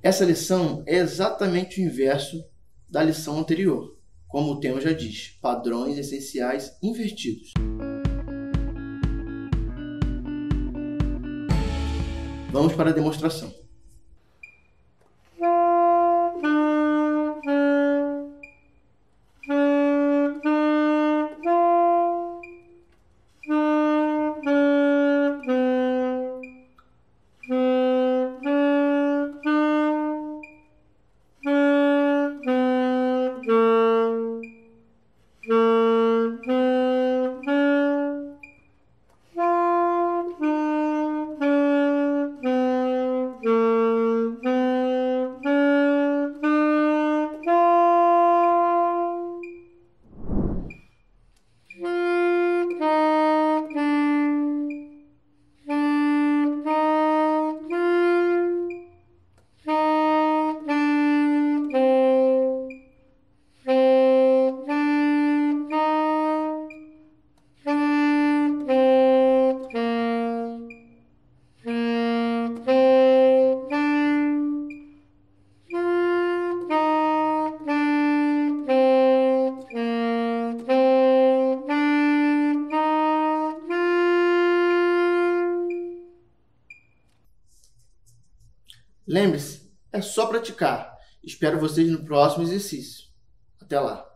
Essa lição é exatamente o inverso da lição anterior, como o tema já diz, padrões essenciais invertidos. Vamos para a demonstração. Lembre-se, é só praticar. Espero vocês no próximo exercício. Até lá!